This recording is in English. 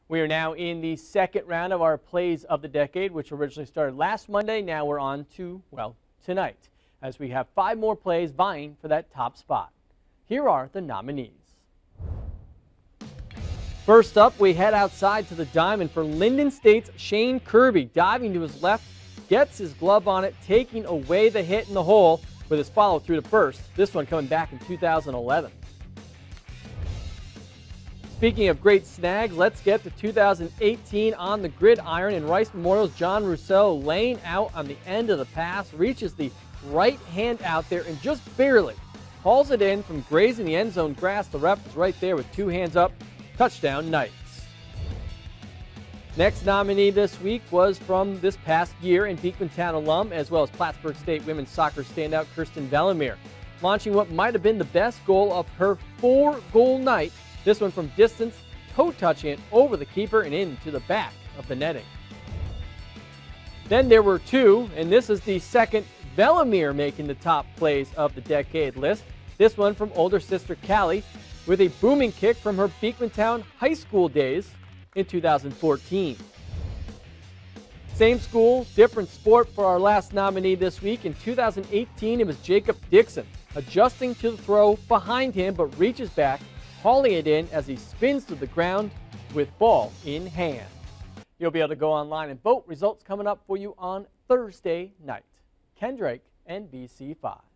We are now in the second round of our Plays of the Decade, which originally started last Monday. Now we're on to, well, tonight, as we have 5 more plays vying for that top spot. Here are the nominees. First up, we head outside to the diamond for Linden State's Shane Kirby. Diving to his left, gets his glove on it, taking away the hit in the hole with his follow through to first. This one coming back in 2011. Speaking of great snags, let's get to 2018 on the gridiron. In Rice Memorial's John Rousseau laying out on the end of the pass, reaches the right hand out there and just barely hauls it in from grazing the end zone grass. The ref is right there with 2 hands up. Touchdown Knights. Next nominee this week was from this past year and Beekmantown alum, as well as Plattsburgh State women's soccer standout Kirsten Velamir, launching what might have been the best goal of her 4-goal night. This one from distance, toe touching it over the keeper and into the back of the netting. Then there were 2, and this is the second Velamir making the top plays of the decade list. This one from older sister Callie with a booming kick from her Beekmantown high school days in 2014. Same school, different sport for our last nominee this week. In 2018, it was Jacob Dixon, adjusting to the throw behind him, but reaches back, hauling it in as he spins to the ground with ball in hand. You'll be able to go online and vote. Results coming up for you on Thursday night. Ken Drake, NBC5.